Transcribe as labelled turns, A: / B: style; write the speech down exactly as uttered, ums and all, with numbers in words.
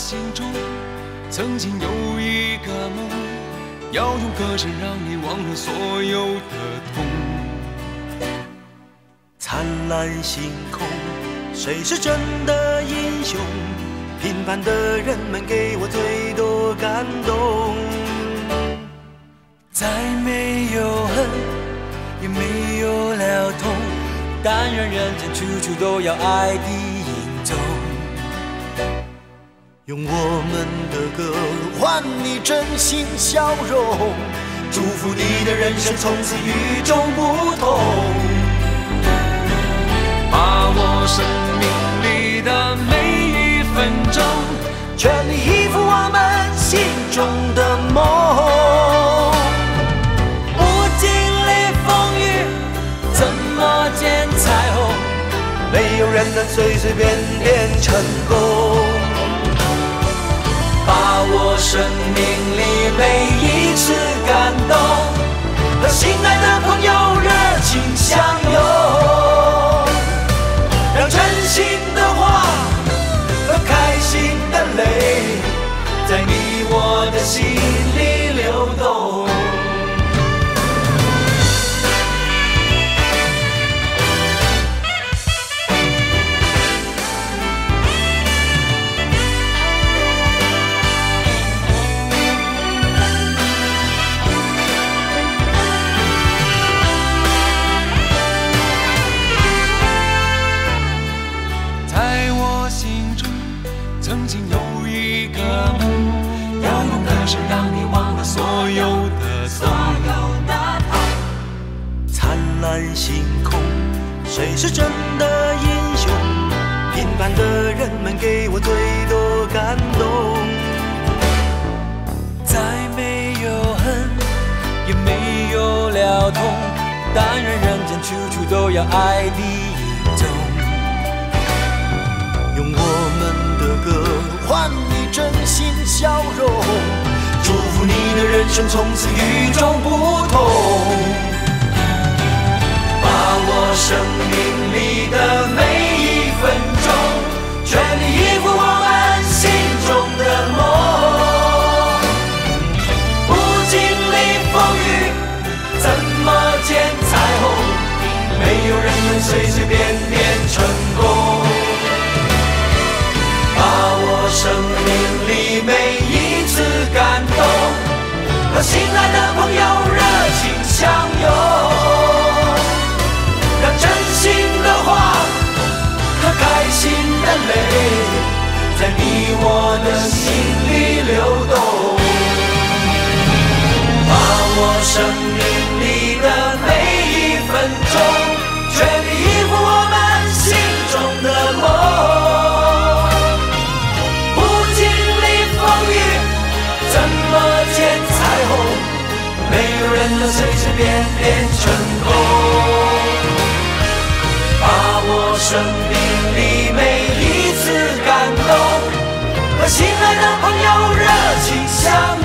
A: 心中曾经有一个梦，要用歌声让你忘了所有的痛。
B: 灿烂星空，谁是真的英雄？平凡的人们给我最多感动。
A: 再没有恨，也没有了痛，但愿人间处处都有爱的影踪。
B: 用我们的歌换你真心笑容，祝福你的人生从此与众不同。
A: 把握生命里的每一分钟，
B: 全力以赴我们心中的梦。
A: 不经历风雨，怎么见彩虹？
B: 没有人能随随便便成功。
A: 把握生命里每一次感动，和心爱的朋友热情相拥，让真心的话和开心的泪，在你我的心里流动。曾经有一个梦，要用歌声让你忘了所有的痛。
B: 灿烂星空，谁是真的英雄？平凡的人们给我最多感动。
A: 再没有恨，也没有了痛，但愿人间处处都有爱的影踪。
B: 用我们的歌换你真心笑容，祝福你的人生从此与众不同。
A: 把握生命里的每一分钟，全力以赴我们心中的梦。不经历风雨，怎么见彩虹？没有人能随随便便成功。把握生命里每一次感动，和心爱的朋友热情相拥，让真心的话和开心的泪，在你我的心里流动。把握生命里的每一分钟，全力以赴我们心中的梦。怎么见彩虹？没有人能随随便便成功。把握生命里每一次感动，和心爱的朋友热情相拥。